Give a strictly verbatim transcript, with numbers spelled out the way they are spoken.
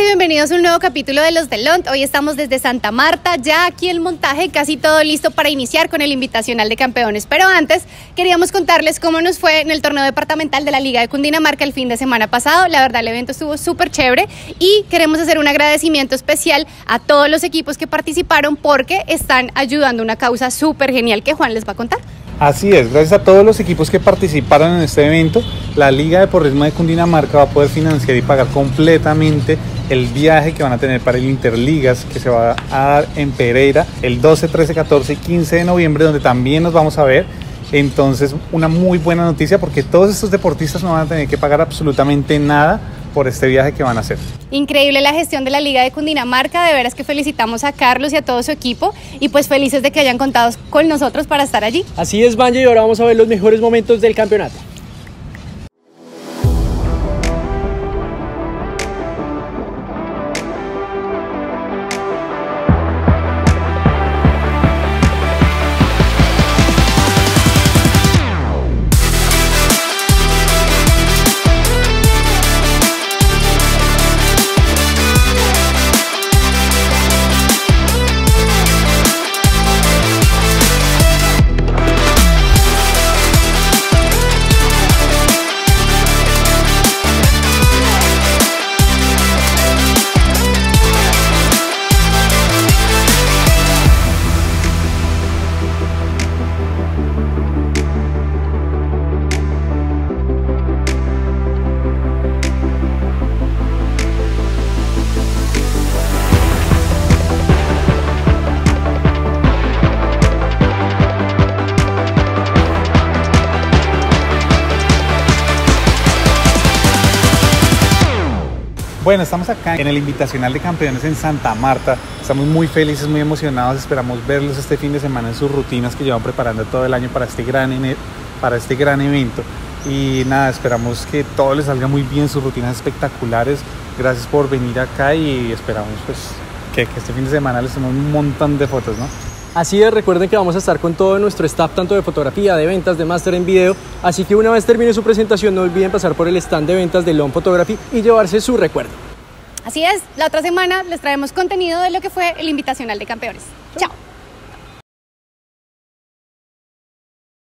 bienvenidos a un nuevo capítulo de Los del Lont. Hoy estamos desde Santa Marta, ya aquí el montaje, casi todo listo para iniciar con el Invitacional de Campeones. Pero antes, queríamos contarles cómo nos fue en el torneo departamental de la Liga de Cundinamarca el fin de semana pasado. La verdad, el evento estuvo súper chévere y queremos hacer un agradecimiento especial a todos los equipos que participaron porque están ayudando a una causa súper genial que Juan les va a contar. Así es, gracias a todos los equipos que participaron en este evento, la Liga de Porrismo de Cundinamarca va a poder financiar y pagar completamente el viaje que van a tener para el Interligas, que se va a dar en Pereira el doce, trece, catorce y quince de noviembre, donde también nos vamos a ver. Entonces, una muy buena noticia porque todos estos deportistas no van a tener que pagar absolutamente nada por este viaje que van a hacer. Increíble la gestión de la Liga de Cundinamarca, de veras que felicitamos a Carlos y a todo su equipo y pues felices de que hayan contado con nosotros para estar allí. Así es, Vanya, y ahora vamos a ver los mejores momentos del campeonato. Bueno, estamos acá en el Invitacional de Campeones en Santa Marta. Estamos muy felices, muy emocionados. Esperamos verlos este fin de semana en sus rutinas que llevan preparando todo el año para este gran, para este gran evento. Y nada, esperamos que todo les salga muy bien, sus rutinas espectaculares. Gracias por venir acá y esperamos pues, que, que este fin de semana les tomemos un montón de fotos, ¿no? Así es, recuerden que vamos a estar con todo nuestro staff, tanto de fotografía, de ventas, de máster en video. Así que una vez termine su presentación, no olviden pasar por el stand de ventas de Lont Photography y llevarse su recuerdo. Así es, la otra semana les traemos contenido de lo que fue el Invitacional de Campeones. Chao.